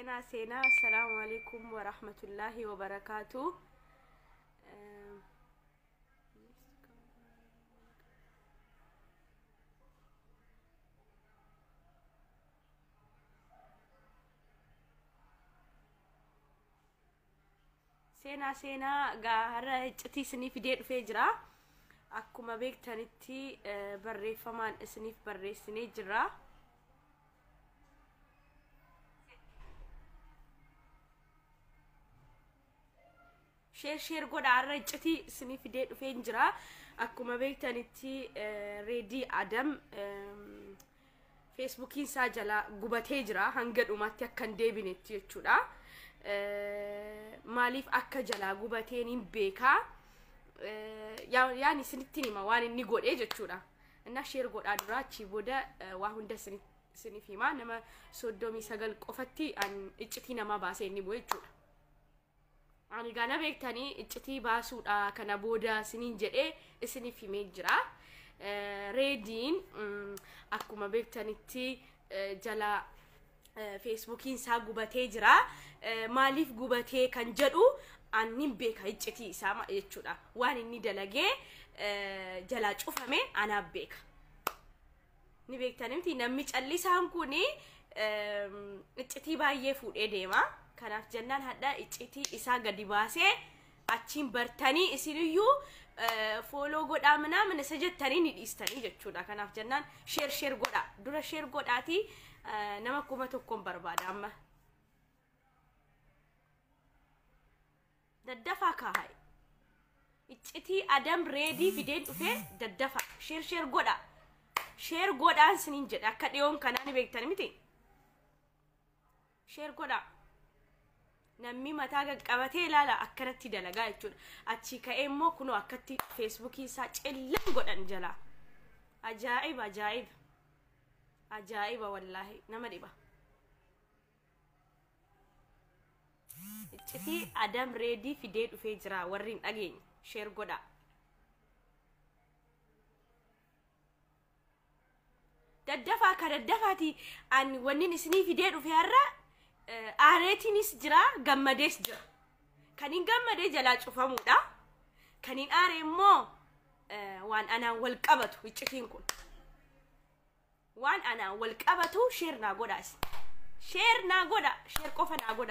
سينا السلام عليكم ورحمة الله وبركاته. سينا قاهرة هجتي سني في دير فجرة أكو ما بيك تانتي بري فمان سني في بري سني جرا شير قد عرجتي سني في دير فجرة أكو ما بيك تانتي ريدي عدم فيسبوكين ساجلا قبت هجرة هنقد وماتيا كان ديبينت يتشودا ماليف أكا جلا قبتين بيكا يعني سنتيني ما وان نقول إيه جتشودا الناس يرقول أدراتشي بودا واحد سني فيما نما سودومي سجل قفتي أن إجتينا ما باسين نبوي جودا أنا جانا بيكتاني إجتي باسودا كنا بودا سنين جدء سني في مجرا ريدين أكو ما بيكتاني تي جلا فيسبوكين سا قبتي جرا ماليف قبتي كان جدو أني بيكا إجتي سامع يجودا وان إني دلقي جلا شوفهمي أنا بيكا نبيك تنمتي نميج اللي سامكوني إجتي بايه فود إديما كناف جنان هدا إجتي إسا قدي باسي أتشين برتاني إسيريو فولو قد آمنا من سجد تاني نديستاني جتشودا كناف جنان شير قد دورا شير قد آتي nama kuma tokkon barbaada amma daddafa kahay icciti adam ready fideen dhufe daddafa share godaan sinin jedha akka dhiyoon kanaan beektan miti share goda namni mataa qabatee ilaala akkanatti dalagaa jechuudha achi ka'ee immoo kuno akkatti Facebook isaa cillan godhan jala ajaa'iba wallahi nama dhiba icciti adam ready fidee dhufee jira warrin dhageenya share godha daddafa ka daddafaati an wannin isni fidee dhufee har'a aareetinis jira gammadees jira kanin gammadee jalaa cufamuudha kanin aare immoo waan anaan wal qabatu iccitiin kun وان انا والقبتو شيرنا غداس شيرنا غدا شير قفنا غدا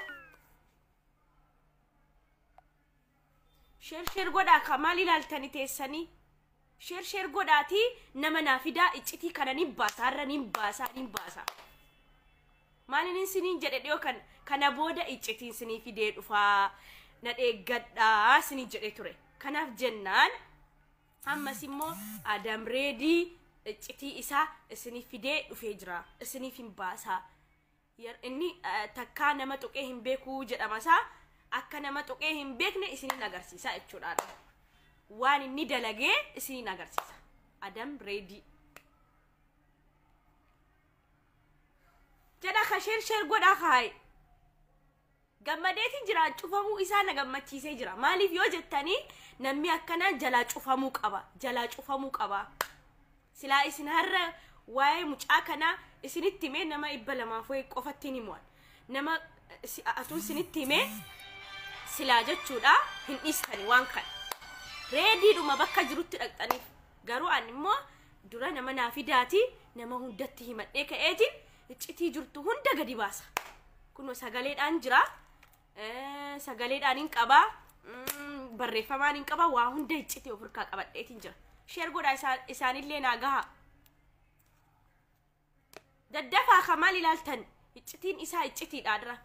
شير غدا كمالي لالتني تيسني شير غداتي نمنا فدا اجتي كانني باسارني باسا مالين سنين جديو كان بودا اجتي سني فيدي دفا ندي غدا سني جدي توري كناف جنان اما سيمو ادم ريدي إجتي إسا إسني فيدي وفيجرا إسني في مباسا ير إني تكا نما توكيهم بيكو جدا مسا أكا نما توكيهم بيكني إسني نغرسيسا إتشورا وان إني دلقي إسني نغرسيسا أدم ريدي جدا خشير قد أخاي gammadeetiin jira cufamuu isaa na gammachiisee jira maaliif yoo jettanii namni akkana jalaa cufamuu qaba sila isin harra waa'ee mucaa kana isinitti himee nama ibba lamaaf wayi qofattiin himuwan nama atuun isinitti himee silaa jechuudha hin dhiistani waan kana reediidhuma bakka jirutti dhaqxaniif garuu an immoo dura nama naafidaati nama hundatti himadhee ka'eetiin iccitii jirtu hunda gadi baasa kunoo sagaleedhaan jira sagaleedhaan hin qabaa barreeffamaan hin qabaa waa hunda iccitii ofirkaa qabadheetiin jira share goda isaanillee naagaha daddafa kamal ilaaltan iccitiin isaa iccitiidha dira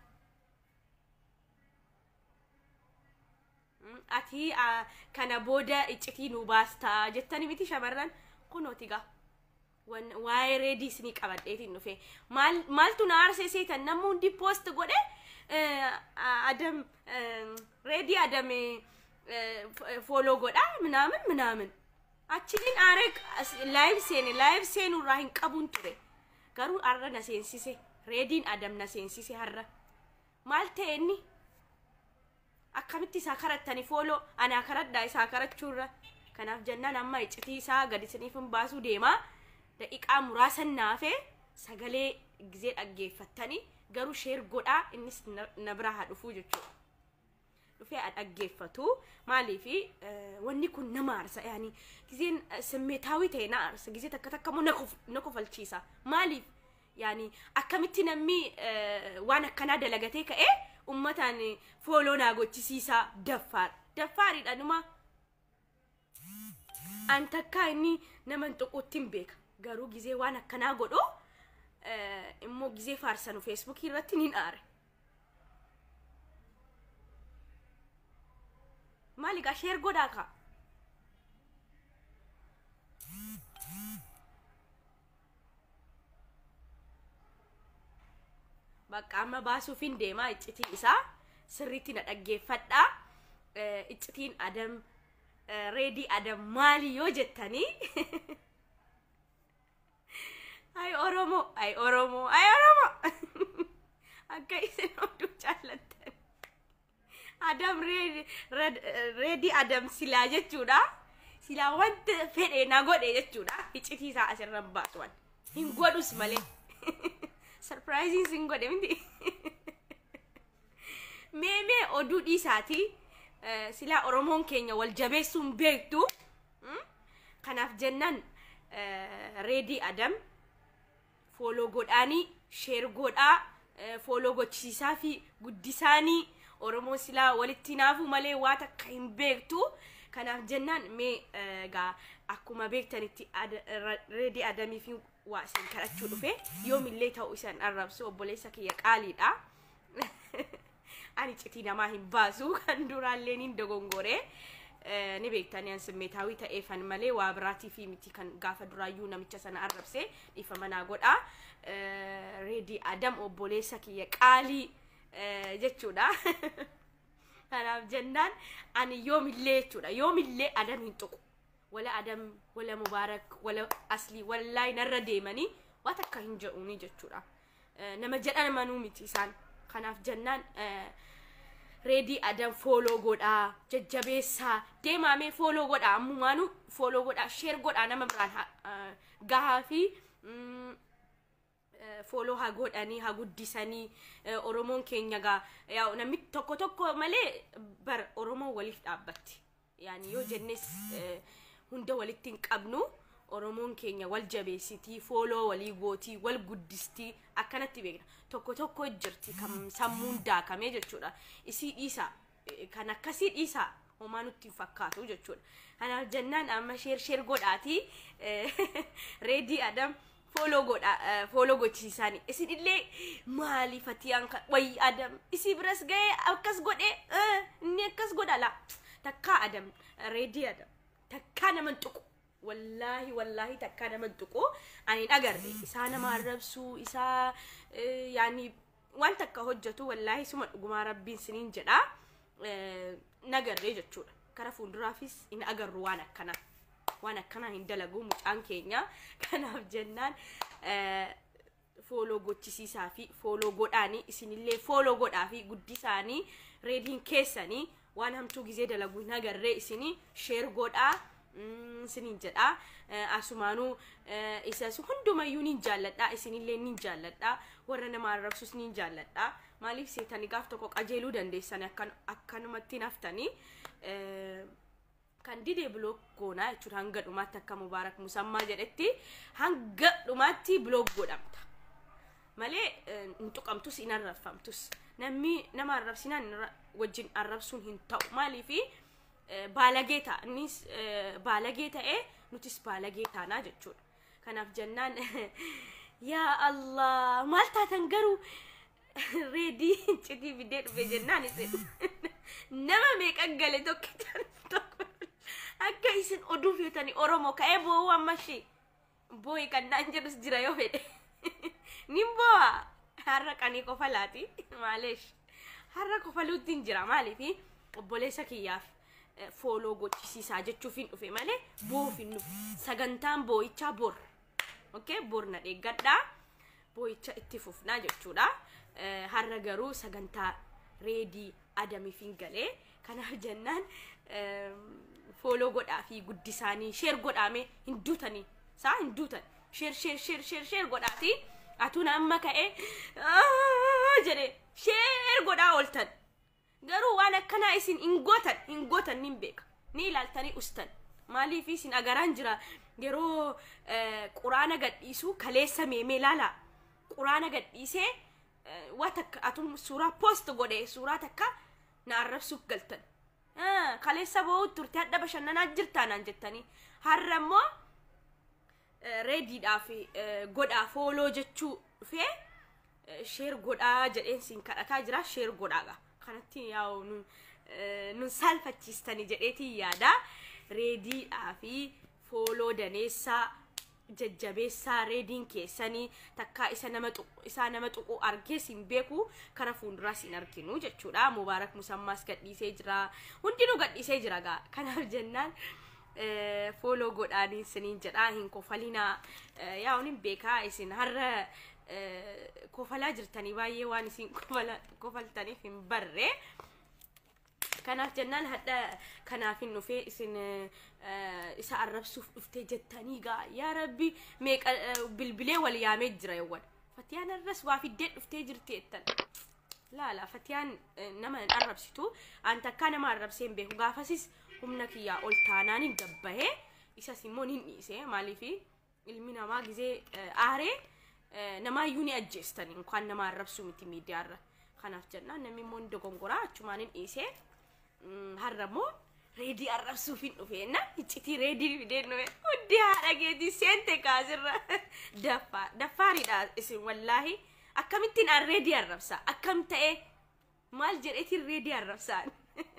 ati kana booda iccitii nu baasta jettani miti shamarran kunootiga waa'ee reedii isni qabadheetiin dhufe maaltu na aarseesiitan namni hundi post godhe adam reedii adame follow godha ምናምን achilin arek live senu rahin qabun ture garu arra na sensise reedin adam na sensise harra malteeni akkamitti sakarattani follow ana karadda isa karachurra kanaaf jannaan amma iccitii isaa gadisaniifin baasu deema daqiiqaa muraasan naafe sagalee gizee dhaggeeffattani garuu sheer godhaa innis na biraa haa dhufuu jechuudha. Dhufee dhaggeeffatu maaliifi wanni kun nama aarsa yaani gizeen simmeetaawii ta'e na aarsa gizee takka moo na kofalchiisa maaliif yaani akkamitti namni waan akkanaa dalagatee ka'ee ummataan fooloo naa gochisiisa daffaariidha numa an takka inni nama tuquutti hin beeka garuu gizee waan akkanaa godhu immoo gizee faarsanu Facebook irratti nin aare Malika share godhaa ka bakka amma baasuufin deemaa iccitii isaa sirriitti na dhaggeeffadhaa iccitiin Adam ready Adam maali yoo jettanii ay Oromo akka isin oduu jaallattan Adam ready Adam silaa jechuudha silaa wanta fedhe na godhe jechuudha iccitii isaa asirran baasuwan hin godhus malee surprising sin godhe miti meme oduu dhiisaati silaa Oromoon keenya wal jabeessuun beektu kanaaf jennan ready Adam follow godhaani share godhaa follow gochisiisaa fi guddisaanii Oromoo silaa walitti naafu malee waa takka hin beektu kanaaf jennaan mee gaa akkuma beektanitti ready Adamii fi waa isin kadhachuu dhufe yoomillee ta'u isan arrabsu obboleessa kiyya qaaliidha ani iccitii namaa hin baasu kan duraallee nin dogongore ni beektanii an simmeetaawii ta'eefan malee waa biraatii fi miti kan gaafa duraayyuu namicha sana arrabse dhiifama naa godha ready Adam obboleessa kiyya qaalii jechuudha kanaaf jennaan ani yoomillee jechuudha yoomillee Adam hin tuqu wala Adam wala Mubaarak wala Asli wallahi narra deemanii waa takka hin jedhuuni jechuudha nama jedhan manuu miti isaan kanaaf jennaan ready Adam follow godhaa jajjabeessaa deemaamee follow godhaa ammumaanu follow godhaa share godhaa nama biraan gahaa fi follow ha godhanii ha guddisanii Oromoon keenya gaa yaa namni tokko malee bar Oromoo waliif dhaabbatti yaani yoo jennes hunda walitti hin qabnu Oromoon keenya wal jabeessitii follow walii gootii wal guddistii akkanatti beekna tokko jirti kam sammuun daakamee jechuudha isii dhiisa kan akkasii dhiisa homaa nutti fakkaatu jechuudha kanaaf jennaan amma share godhaati ready Adam follow gochisiisanii isin illee maali fatiyaan way Adam isi biras ga'ee akkas godhe inni akkas godhala takka Adam ready Adam takka naman tuqu wallahi takka naman tuqu ani agarre isaa nama arrabsu isaa yaani waan takka hojjetu wallahi suma dhuguma rabbiin siniin jedha nagarre jechuudha kara fuulduraafis in agarru waan akkana hin dalagu mucaan keenya kanaaf jennaan follow gochisiisaa fi follow godhaanii isinillee follow godhaa fi guddisaanii reediin keessanii waan hamtuu gizee dalagu nagarree isinii share godhaa sinin jedha asumaanu isas hundumayyuu nin jaalladha isinillee nin jaalladha warra nama arrabsus nin jaalladha maaliif seetani gaaf tokko qajeeluu dandeessani akkanumatti naftanii kan didee blog goonaa jechuudha hanga dhumaatti akka Mubaarak Musammaa jedhetti hanga dhumaatti blog godhamta malee hin tuqamtus hin arrabfamtus namni nama arrabsinaan wajjin arrabsuun hin ta'u maaliifi baalageeta innis baalageeta nutis baalageetaanaa jechuudha kanaaf jennaan yaa Allah maal taatan garuu ready cidii bidee dhufe jennaan isin nama meeqa gale tokko akka isin oduu feetanii Oromoo ka'ee boo'uu ammashi boo'i kannaan jedhus jira yoo fedhe nin boo'a har'a qanii kofalaati maaleesh har'a kofaluutti hin jira maaliifi obboleessa kiyyaaf follow gochisiisaa jechuuf hin dhufe malee boo'uuf hin dhufe sagantaan boo'ichaa bor okay bor na deeggadhaa boo'icha itti fufnaa jechuudha har'a garuu sagantaa ready Adamiif hin galee kanaaf jennaan follow godhaa fi guddisaanii share godhaame hin duutanii saa hin duutan share godhaati atuna amma ka'e jedhe share godhaa ooltan garuu waan akkana isin ingotan nin beeka ni ilaaltanii ustan maaliif isin agaraan jira yeroo quraana gadhiisu kaleessa meemee laala quraana gadhiisee wata atun suuraa post godhe suuraa takka na arrabsuuf galtan kaleessa boo turte hadda bashannanaa jirtaanaan jettanii harrammoo reediidhaa fi godhaa fooloo jechuu dhufee sheer godhaa jedheen siin kadhataa jira sheer godhaaga kanatti yaa'u nun salphachiistanii jedheetii yaada reediidhaa fi fooloo daneessaa jajjabeessaa reediin keessanii takkaa isa nama tuqu argee siin beeku kara fuulduraa siin arginu jechuudha mubaarak musammaas gadhiisee jira hundinuu gadhiisee jira gaa kanaaf jennaan follow godhaanii siniin jedhaa hin kofalina yaa unin beekaa isin har'a kofalaa jirtanii baay'ee waan isin kofaltaniif hin barre kanaaf jennaan hadda kanaaf hin dhufee isin isa arrabsuuf dhuftee jettanii gaa yaa rabbi meeqa bilbilee wal yaamee jira yawwan fatiyaan arras waa fiddee dhuftee jirti ettan laala fatiyaan nama arrabsitu an takka nama arrabseen beeku gaafasis humna kiyyaa ol taanaan hin gabbahee isas immoo hin dhiise maaliifi ilmi namaa gizee aaree namaayyuu ni ajjeestanii inkaan nama arrabsuu miti miidiyaarra kanaaf jennaan namni immoo ni dogongoraa achumaan hin dhiise harramoo reedii arrabsuuf hin dhufeenna iccitii reedii fideen dhufe hundi haadha geetii seente kaasirra daffaariidha isin wallaahi akkamittiin an reedii arrabsaa akkam ta'ee maal jedheetiin reedii arrabsaan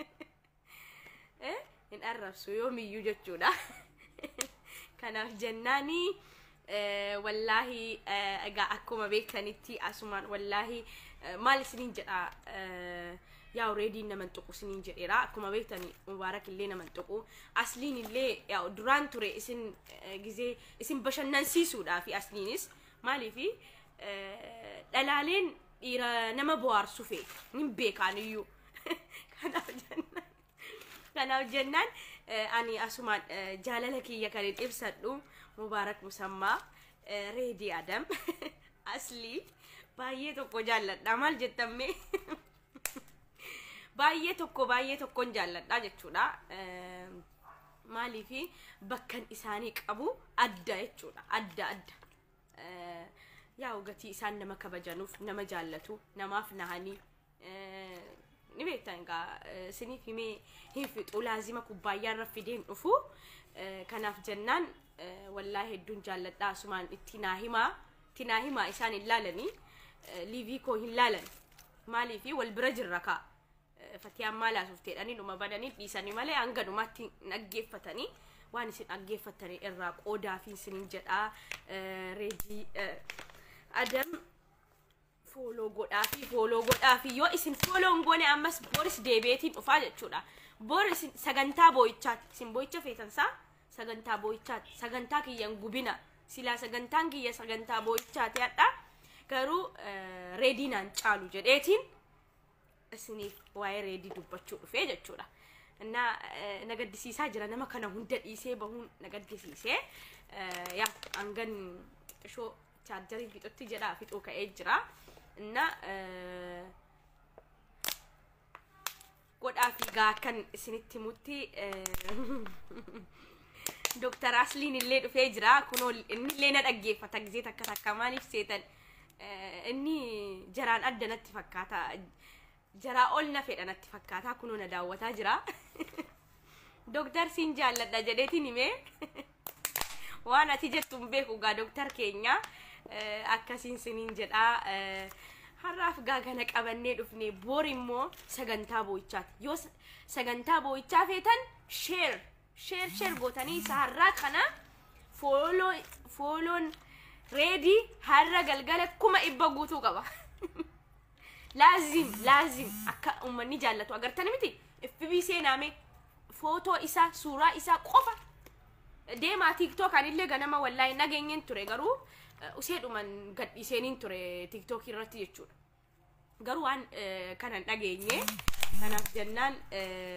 hin arrabsu yoomiyyuu jechuudha kanaaf jennaanii wallaahi egaa akkuma beektanitti asumaan wallaahi maal isiniin jedha yaa reedii naman tuqu isiniin jedheera akkuma beektanii mubaarak illee naman tuqu asliin illee yaa duraan ture isin gizee isin bashannansiisuudhaa fi asliinis maaliifi dhalaaleen dhiira nama bohaarsu fee nin beekaaniyyuu kanaaf jennaan ani asumaan jaalala kiyya kan ibsadhu mubaarak musammaa reedii adam aslii baay'ee tokko jaalladha maal jettamme baay'ee tokkon jaalladha jechuudha maaliifi bakkan isaanii qabu adda jechuudha adda yaa gatii isaan nama kabajanuuf nama jaallatu namaaf nahanii ni beektan gaa siniif himee hin fixu laazima kubbaayyaa irra fideen dhufu kanaaf jennaan wallaahi hedduun jaalladha asumaan itti naa himaa isaan hin laalanii liivii koo hin laalan maaliifi wal bira jirra kaa fatiyaan maalaasuuf teedhanii dhuma badanii dhiisanii malee hanga dhumaatti dhaggeeffatanii waan isin dhaggeeffatanii irraa qoodaa fi isiniin jedhaa reedii adam follow godhaa fi yoo isin follow ngone ammas boris deebeetiin dhufaa jechuudha boris sagantaa boo'ichaati isin boo'icha feetansaa sagantaa boo'ichaati sagantaa kiyyan gubina silaa sagantaan kiyya sagantaa boo'ichaati hadha garuu reediinaan caalu jedheetiin isiniif waa'ee reedii dubbachuu dhufee jechuudha nagaddisiisaa jira nama kana hunda dhiisee bahuun nagaddisiisee yaa angan xiqqishoo chaarjarii fixutti jedhaa fixuu ka'ee jira godhaa fi gaa kan isinitti mutti Dr. Asliin illee dhufee jira kunoo inni illee na dhaggeeffata gizee takka maaliif seetan inni jaraan adda natti fakkaata jaraa ol na fedha natti fakkaata kunoo na daawwataa jira Dr. Siin jaalladha jedheetiin himee waan ati jettuun beeku gaa Dr. keenya akkasiin siniin jedhaa har'aaf gaagana qabannee dhufne boor immoo sagantaa boo'ichaati yoo sagantaa boo'ichaa feetan share gootanii isa har'aa kana fooloon reedii har'a galgala 100 guutuu qaba laazim akka ummanni jaallatu agartani miti FB seenaame footoo isaa suuraa isaa qofa deemaa TikTok anillee ganama wallahi nageenyeen ture garuu useedhuman gadhiiseenin ture TikTok irratti jechuudha garuu waan kanan dhageenye kanaaf jennaan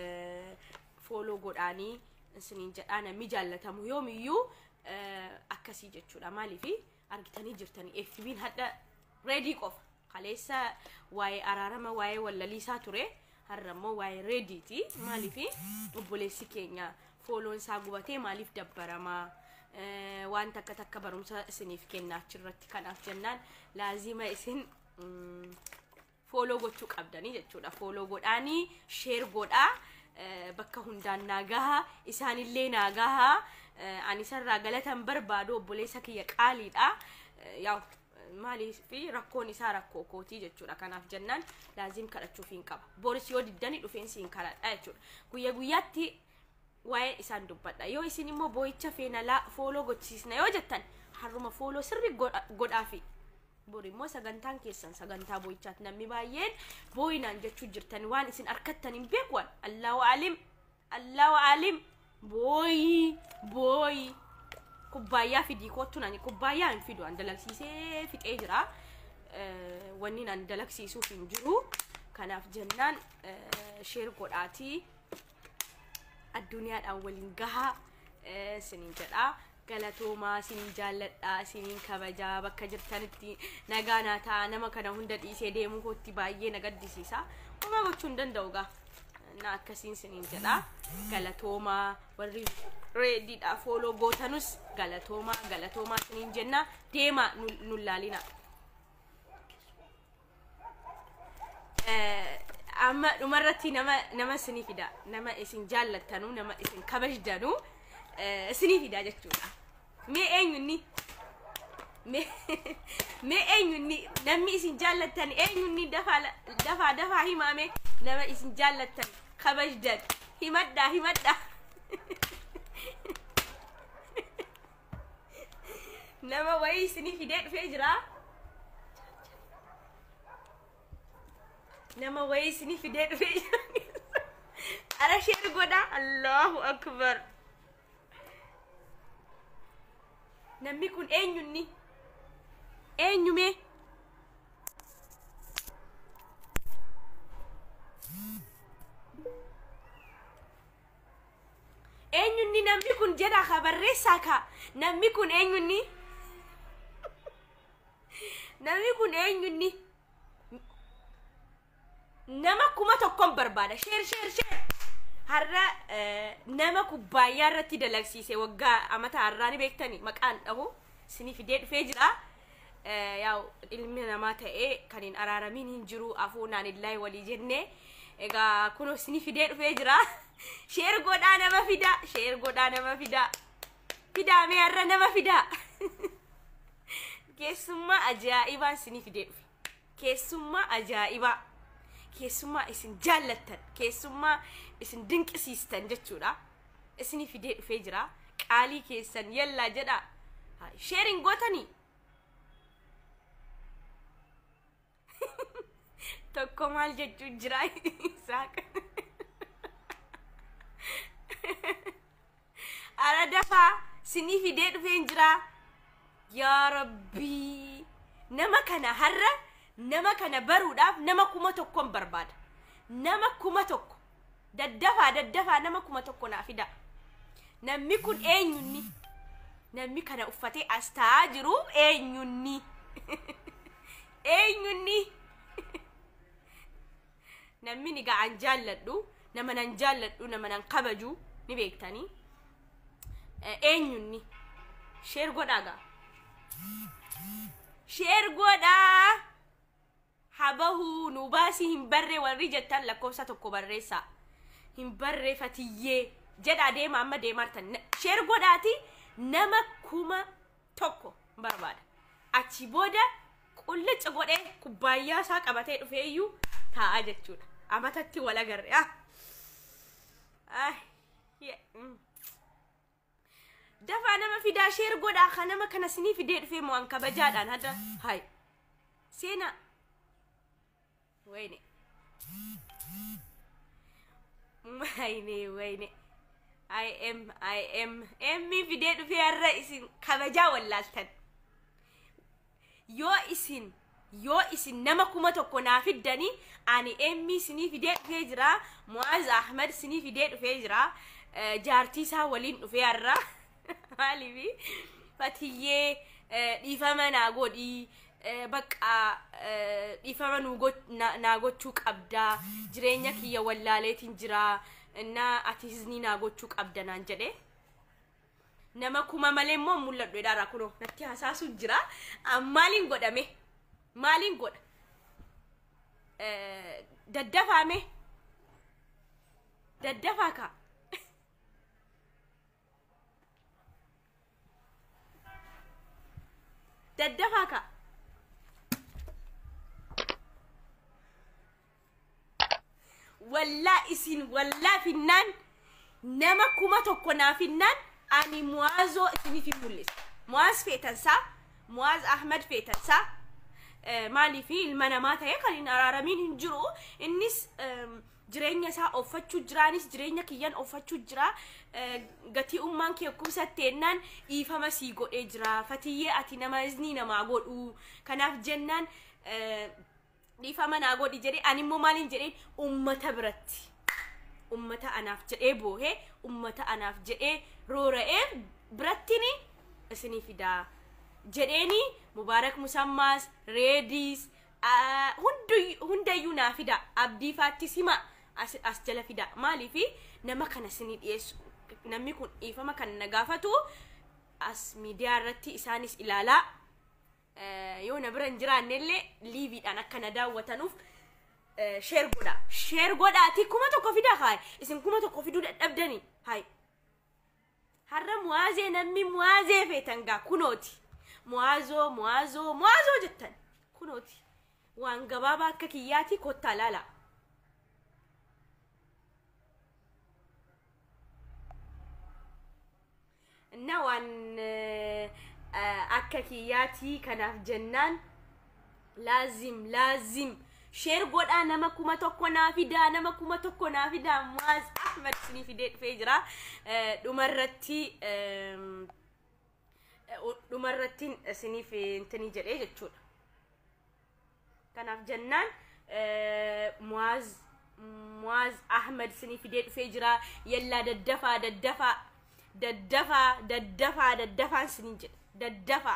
follow godhaanii isiniin jedhaa namni jaallatamu yoomiyyuu akka akkasii jechuudha maaliifi argitanii jirtanii FB'n hadda ready qofa kaleessa waa'ee araarama waa'ee wallaliisaa ture har'ammoo waa'ee ready'ti maaliifi obboleessi keenya fooloon isaa gubatee maaliif dabbaramaa waan takka barumsa isiniif kennaa achirratti kanaaf jennaan laazima isin follow gochuu qabdanii jechuudha follow godhaanii share godhaa bakka hundaan naagaha isaanillee naagaha ani sarraa galatan barbaadu obboleessa kiyya qaaliidha yaw maaliifi rakkoon isaa rakkoo kootii jechuudha kanaaf jennaan laazim kadhachuuf hin qaba boris yoo diddanii dhufeensi hin kadhadha jechuudha guyyaatti waa'ee isaan dubbadha yoo isin immoo boo'icha feenalaa follow gochisiisna yoo jettan harruma follow sirri godhaafi borimmoo sagantaan keessan sagantaa boo'ichaatti namni baay'een boo'inaan jechuu jirtan waan isin arkattan hin beekwan Allahu alim boo'i kubbaayyaa fidii kottu nani kubbaayyaa hin fidu an dalagsiisee fixee jira wanni nan dalagsiisuuf hin jiru kanaaf jennaan share godhaatii addunyaadhaan waliin gahaa sinin jedha galatooma sinin jaalladha sinin kabajaa bakka jirtanitti nagaanaa ta'a nama kana hunda dhiisee deemuu kootti baay'ee nagaddisiisa uma gochuu hin danda'u gaa na akkasiin sinin jedha galatooma warri reedy'dha follow gootanus galatooma sinin jenna deema nullaalina amma dhumarratti nama isinii fida nama isin jaallattanu nama isin kabajdanu isinii fida jechuudha mee eenyunni namni isin jaallattan eenyunni dafaa himame nama isin jaallattan kabajdan himadha nama wayii isinii fidee dhufee jira nama wayii isinii fidee dhufee jira ara share godha Allahu akbar namni kun eenyume namni kun jedha khabarreessaa ka namni kun eenyunni nama kuma tokkon barbaada share har'a nama kubbaayyaa irratti dalagsiise waggaa amata har'aani beektani maqaan dhahu isinii fidee dhufee jira yaw ilmi namaa ta'ee kan hin araaramiin hin jiru afuunaan illaahi walii jenne egaa kunoo isinii fidee dhufee jira share godhaa nama fida fidaamee har'a nama fida keessummaa ajaa'ibaan isinii fidee dhufe keessummaa ajaa'ibaa keessummaa isin jaallattan keessummaa isin dinqisiistan jechuudha isinii fidee dhufee jira qaalii keessan yallaa jedha sharing gootanii tokko maal jechuun jira isaaq ara dafaa isinii fidee dhufee jira yaa rabbii nama kana har'a nama kana baruudhaaf nama kuma tokkon barbaada nama kuma tokko daddafaa nama kuma tokko naa fida namni kun eenyunni namni kana uffatee as taa'aa jiru eenyunni namni ni ga'an jaalladhu nama nan jaalladhu nama nan kabaju ni beektanii eenyunni share godhaa habahu nubaasi hin barre warri jettan lakkoofsa tokko barreessa hin barre fatiyyee jedha deema amma deemartan share godhaati nama kuma tokko barbaada achi booda qullicha godhee kubbaayyaa isaa qabatee dhufee iyyuu taa'a jechuudha amatatti wal agarre dafaa nama fidaa share godhaa ka nama kana isinii fidee dhufee moo an kabajaadhaan hadda hay seena wayne I am fidee dhufee har'a isin kabajaa wallaaltan yoo isin nama kuma tokko naa fiddanii ani emmi isinii fidee dhufee jira Muaz Ahmed isinii fidee dhufee jira jaartii isaa waliin dhufee har'a maaliifi fatiyee dhiifama naa godhi bakka dhiifama naa gochuu qabda jireenya kiyya wallaaleetiin jira na ati hizni naa gochuu qabda naan jedhe nama kuma malee immoo mul'adhu edhaara kuno natti hasaasu jira maaliin godhame maaliin godha daddafame daddafaka daddafaka walla isin walla finnan nama kuma tokko naa finnan ani muazo isini fi mullis muaz fetansa muaz ahmed fetansa mali fi ilmanama ta'e kan in araramin hinjiru innis jireenya isaa offachu jiraanis jireenya kiyyan offachu jira gati umman kee kubsatteennan dhiifama sii godhee jira fatiyee ati nama izni nama godhu kanaaf jennaan dhiifama naa godhi jedhe ani immoo maalin jedhe ummata biratti ummata anaaf jedhee boohe ummata anaaf jedhee roora'ee birattini isini fida jedheeni mubarak musammas reedis hundayyuu naa fida abdii faattis hima as jala fida maaliifi nama kana isini dhiyeessu namni kun dhiifama kan nagaafatu as miidiyaa irratti isaanis ilaalaa yoo na biran jiraannellee liiviidhaan akka na daawwatanuuf share godhaati kuma tokko fida haay isin kuma tokko fiduu dadhabdani haay harra muazee namni muazee feetangaa kunooti muazoo jettan kunooti waan gabaabaa akka kiyyaati kottaa laala na waan akka kiyyaati kanaaf jennaan laazim share godha nama kuma tokko naa fida nama kuma tokko naa fida muaz ahmed sini fidee dhufee jira dhumarrattiin isiniif intini jedhee jechuudha kanaaf jennaan muaz ahmed sini fidee dhufee jira yalla daddafaan sini jedhe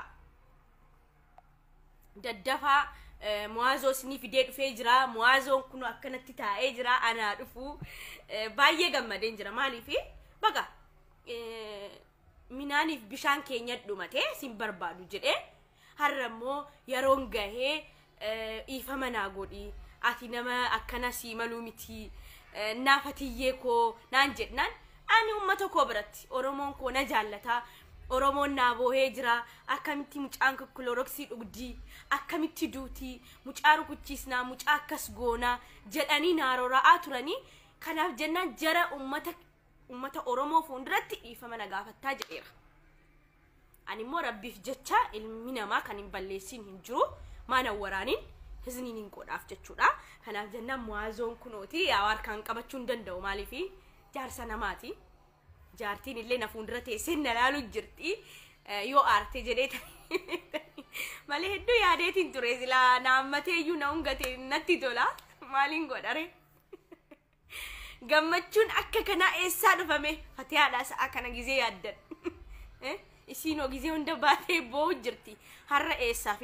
daddafaa muazo sini fidee dhufee jira muazoon kun akkanatti taa'ee jira ana dhufu baay'ee gammadeen jira maaliifi baga minaaniif bishaan keenya dhumate sin barbaadu jedhe harrammoo yeroon gahee dhiifama naa godhi ati nama akkana sii maluu miti naafatiyyee koo naan jedhnaan ani ummata koo biratti oromoon koo na jaallata oromoon naa boohee jira akkamitti mucaan kloroksii dhugdii akkamitti duutii mucaa rukuchiisnaa mucaa akkas goonaa jedhanii naarora'aa turanii kanaaf jennaan jara ummata oromoo fuulduratti dhiifama na gaafattaa jedheera ani immoo rabbiif jecha ilmi namaa kan hin balleessin hin jiru maana waraaniin hizniin hin godhaaf jechuudha kanaaf jennaan muazoon kunooti yaa harkaan qabachuu hin danda'u maaliifi jaarsa namaati jaartiin illee na fuuldura teessee na laaluu jirti yoo aarte jedhee malee hedduu yaadeetiin ture silaa naammateeyyuu na hungatee natti tola maaliin godhare gammachuun akka kana eessaa dhufame fatihaadhaa sa'a kana gizee yaaddan isiin gizee hunda baatee boo'u jirti har'a eessaa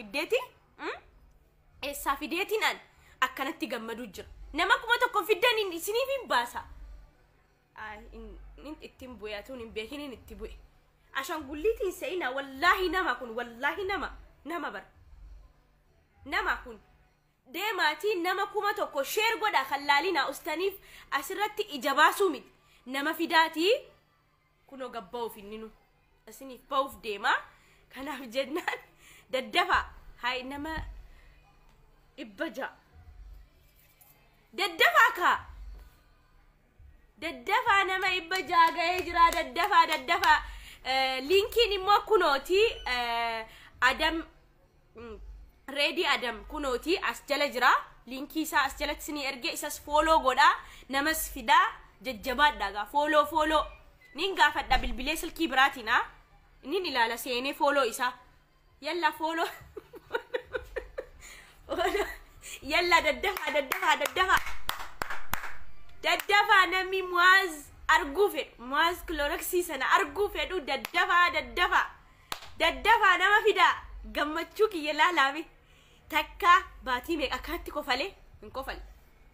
fideetiin an akkanatti gammaduu jira nama kuma tokko fiddaniin isiniif hin baasa ittiin bu'aatuun hin beekiniin itti bu'e ashangulliitiin se'ina wallaahi nama kun wallaahi nama bar nama kun deemaatii nama kuma tokko sheer godha kallaalina ustaniif asirratti ija baasuu miti nama fidaatii kunoo gabba'uuf inninu asiniif ba'uuf deemaa kanaaf jennaan daddafa haay nama 600 daddafaa kaa daddafa nama 600 ga'ee jira daddafa linkiin immoo kunooti adam ready adam kunooti as jala jira linkii isaa as jalatti sini erge isas follow godha namas fida jajjabaadha follow nin gaafadha bilbilee silkii biraatina nin ilaala seenee follow isa yalla follow yalla daddafa nami muaz arguu fedhu muaz kloroksii sana arguu fedhu daddafa nama fida gammachuu kiyya laalaami takka baatii meeqa akkatti kofale hin kofale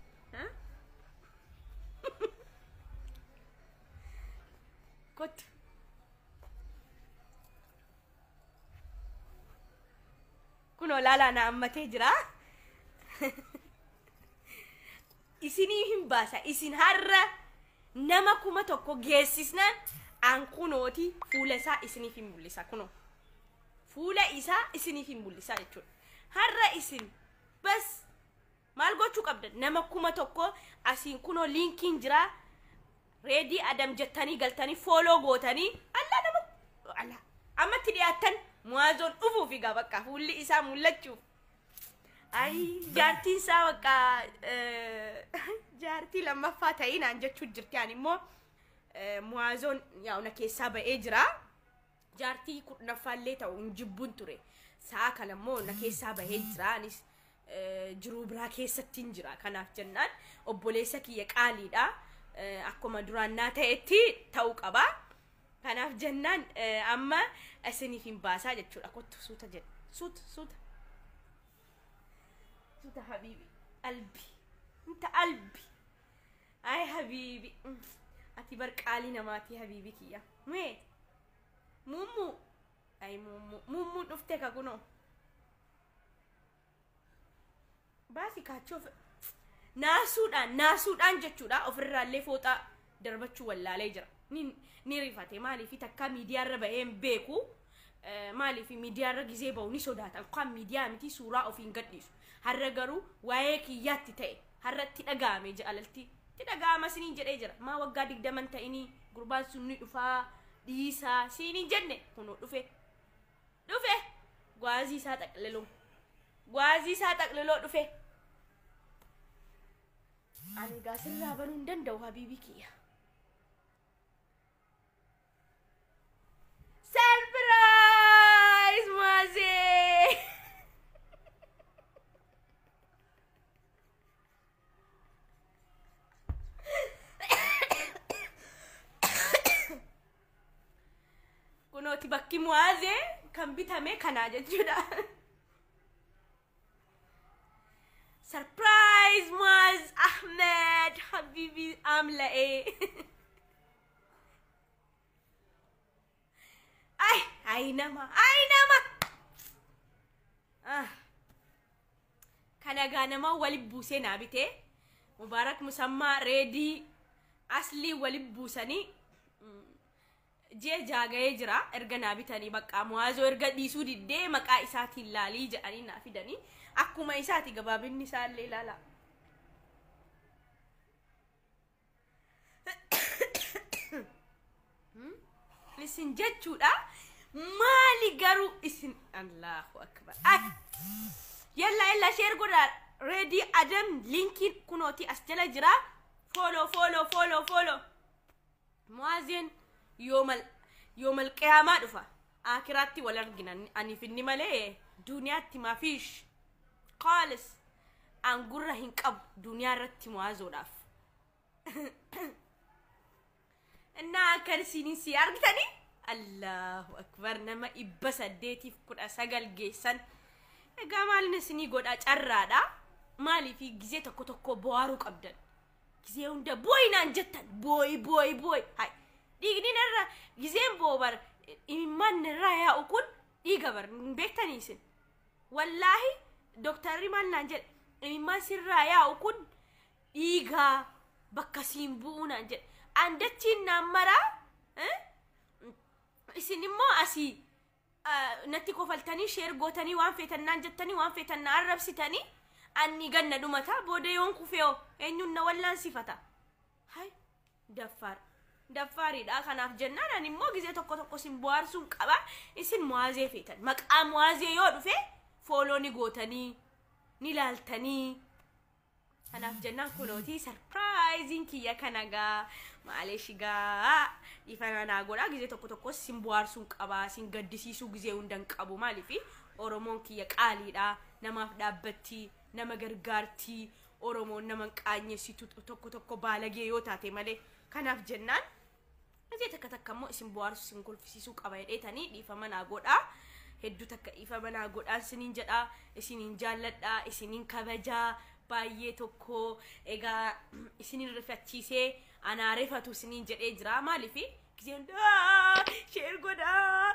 kot kuno laala na ammatee jira isinii hin baasa isin har'a nama kuma tokko geessisnaan an kunooti fuula isaa isiniif hin mul'isa kuno fuula isaa isiniif hin mul'isa jechuudha har'a isin bas maal gochuu qabdan nama kuma tokko asiin kuno linkiin jira ready adam jettanii galtanii follow gootanii alla nama alla ammatti dhiyaatan muazoon dhufuuf egaa bakka fuulli isaa mul'achuuf ay jaartiin isaa bakka jaartii lammaffaa ta'inaan jechuu jirti ani immoo muazoon yaa'una keessaa ba'ee jira jaartii kudhaffaallee ta'u hin jibbuun ture saa kana immoo na keessaa ba'ee jira anis jiruu biraa keessatti hin jira kanaaf jennaan obboleessa kiyya qaaliidha akkuma duraan naa ta'etti ta'uu qaba kanaaf jennaan amma isiniif hin baasaa jechuudha kottu suuta jedha suuta حبيبي قلبي انت قلبي اي حبيبي اتي برك علينا ماتي حبيبي كيا مي مومو اي مومو نفتك اكونو باسي كاتشوف ناسودان جچودا اوفرالله فوطا دربچو والله جرا ني ريفاتي مالي في تكا ميديا ربهم بيكو مالي في ميديا رغيزي بوني سوداتا قام ميديا متي سورا اوفين قديسو harra garuu waa'ee kiyyaatti ta'e harratti dhagaame jaalalti ti dhagaama siniin jedhee jira maa waggaa 20 ta'ini gurbaan sun ni dhufaa dhiisaa siniin jenne kuno dhufe gwaazii isaa xaqleloo dhufe ani gaasirraa banuu hin danda'u habiibii kiyya surprise maazee kunoti bakki muaze kan bitame kana jechuudha surprise Muaz Ahmed habibi amlae ay nama kana ganama wali buuse na bite mubarak musamma ready asli wali buusani je jaagaye jira erga naabitanii bakka muazo erga dhiisuu diddee maqaa isaatiin laalii jedhanii naa fidanii akkuma isaati gabaabinni isaallee ilaala isin jechuudha maali garuu isin Allahu akbar yalla share godha ready adam linki kunooti as jala jira follow muazen يوم القيامة دفع آخراتي ولا رجنا أني في النملة دنياتي ما فيش خالص أنقرة هنكب دنيا رتي موازو داف إنها كرسيني سيار تاني الله أكبر نما إبس الديتي في كل أساقل جيسان قامال نسني قد أجرادا مالي في جزية تكو بواروك أبدا جزية وندا بوي نانجتن بوي هاي digni narra gizeen boobar imman narra yaa ukun digabar beektaniisin wallahi doktorri man nanjed imman sirra yaa ukun diga bakka simbuuna jed andachin namara isin immoo asi natti kofaltani share gootani waan feetannan jettani waan feetanna arrabsitani anni ganna dhumata boode yoon kufeyo eenyunna wallaan sifata hay daffari da kanaaf jennaan ani immoo gizee tokko simboarsuun qaba isin muazee feetan maqaa muazee yoo dhufe follow ni gootanii ni laaltanii kanaaf jennaan kunooti surprising kiyya kanagaa maaleeshigaa ifanana godha gizee tokko simboarsuun qaba sin gaddisiisuu gizee hundan qabu maalifi oromoon kiyya qaaliidha namaaf dhaabbatti nama gargaartii oromoon nama qaanyesitu tokko baalagee yoo taate malee kanaaf jennaan Aje takka immoo isin boarsu sin golfisiisuu qaba jedheetanii dhiifama naa godha hedduu takka ifa manaa godhaan isiniin jedha isiniin jaalladha isiniin kabajaa baay'ee tokko egaa isiniin rifachiisee anaa rifatu isiniin jedhee jira maaliif giseen share godhaa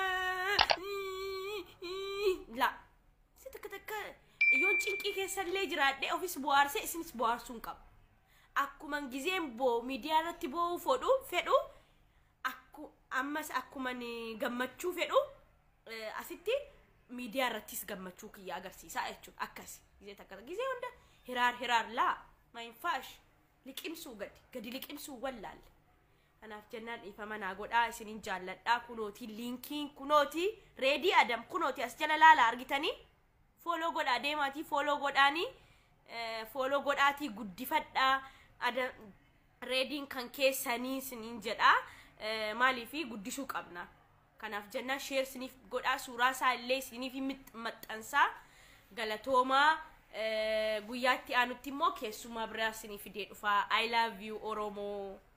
la si takka yoon cinqii keessallee jiraadhee ofis bohaarsee isinis bohaarsuun qaba akkuma giseen boo miidiyaa irratti boo fedhu ammas akkuma gammachuu fedhu asitti miidiyaa irrattis gammachuu kiyya agarsiisaa jechuudha akkasi gisee takka gisee hunda hiraar laa maayinfaash liqimsuu gadi liqimsuu wallaalle kanaaf jennaan dhiifama naa godhaa isiniin jaalladhaa kunooti linkiin kunooti reedii adam kunooti as jala laala argitanii follow godhaa deemaatii follow godhaatii guddifadhaa adam reediin kan keessanii isiniin jedhaa maaliifi guddisuu qabna kanaaf jennaan share isiniif godhaa suuraa isaa illee isiniif maxxansaa galatoomaa guyyaatti aanutti immoo keessumaa biraa isiniif fidee dhufaa I love you Oromoo